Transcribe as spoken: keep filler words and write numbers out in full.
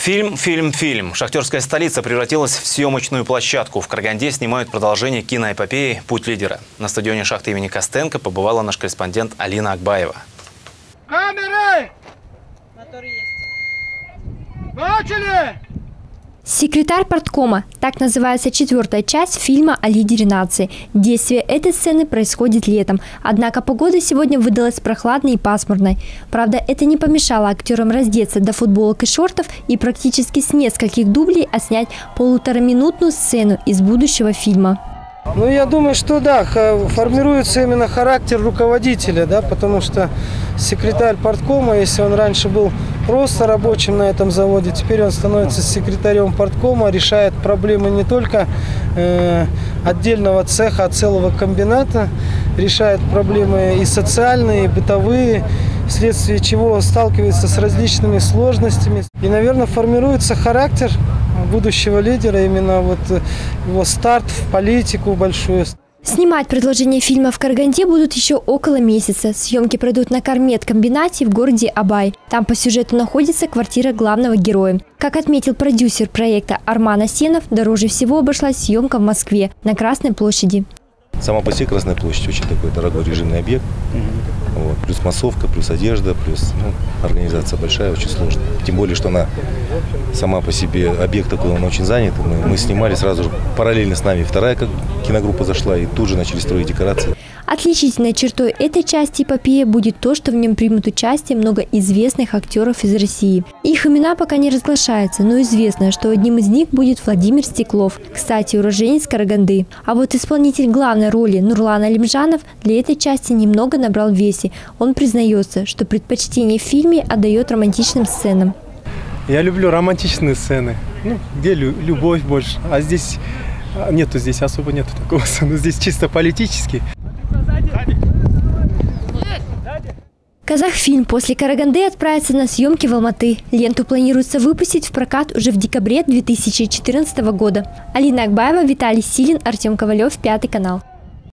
Фильм, фильм, фильм. Шахтерская столица превратилась в съемочную площадку. В Караганде снимают продолжение киноэпопеи «Путь лидера». На стадионе шахты имени Костенко побывала наш корреспондент Алина Акбаева. Камеры! Мотор есть. Начали! Секретарь парткома – так называется четвертая часть фильма о лидере нации. Действие этой сцены происходит летом. Однако погода сегодня выдалась прохладной и пасмурной. Правда, это не помешало актерам раздеться до футболок и шортов и практически с нескольких дублей отснять полутораминутную сцену из будущего фильма. Ну, я думаю, что да, формируется именно характер руководителя, да, потому что секретарь парткома, если он раньше был просто рабочим на этом заводе, теперь он становится секретарем парткома, решает проблемы не только э, отдельного цеха, а целого комбината, решает проблемы и социальные, и бытовые, вследствие чего сталкивается с различными сложностями. И, наверное, формируется характер будущего лидера, именно вот его старт в политику большую. Снимать продолжение фильма в Караганде будут еще около месяца. Съемки пройдут на Кармет-комбинате в городе Абай. Там по сюжету находится квартира главного героя. Как отметил продюсер проекта Арман Асенов, дороже всего обошлась съемка в Москве на Красной площади. Сама по себе Красная площадь очень такой дорогой режимный объект. Вот. Плюс массовка, плюс одежда, плюс ну, организация большая, очень сложная. Тем более, что она сама по себе, объект такой, он очень занят. Мы, мы снимали сразу же, параллельно с нами вторая как киногруппа зашла, и тут же начали строить декорации. Отличительной чертой этой части эпопеи будет то, что в нем примут участие много известных актеров из России. Их имена пока не разглашаются, но известно, что одним из них будет Владимир Стеклов, кстати, уроженец Караганды. А вот исполнитель главной роли Нурлан Алимжанов для этой части немного набрал в весе. Он признается, что предпочтение в фильме отдает романтичным сценам. Я люблю романтичные сцены, ну, где лю любовь больше, а здесь нету, здесь особо нету такого сцены, здесь чисто политический. Казахфильм после Караганды отправится на съемки в Алматы. Ленту планируется выпустить в прокат уже в декабре две тысячи четырнадцатого года. Алина Акбаева, Виталий Силин, Артем Ковалев, Пятый канал.